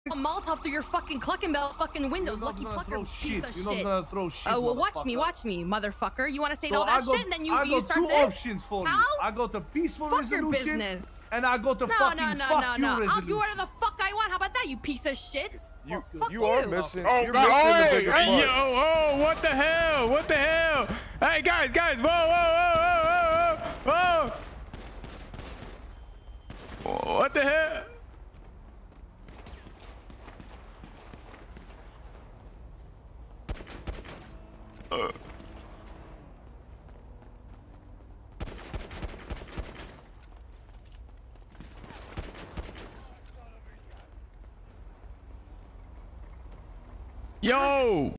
a Molotov through your fucking clucking bell fucking windows, Lucky Plucker piece of shit. You're not gonna throw shit. Oh, well, watch me, motherfucker. You want to say all that shit, and then you start this? I got two options for you. I got the peaceful resolution, and I got the fucking fuck you resolution. I'll do whatever the fuck I want. How about that, you piece of shit? You are missing. Oh, God. Hey, yo, oh, what the hell? What the hell? Hey, guys, whoa. What the hell? Yo!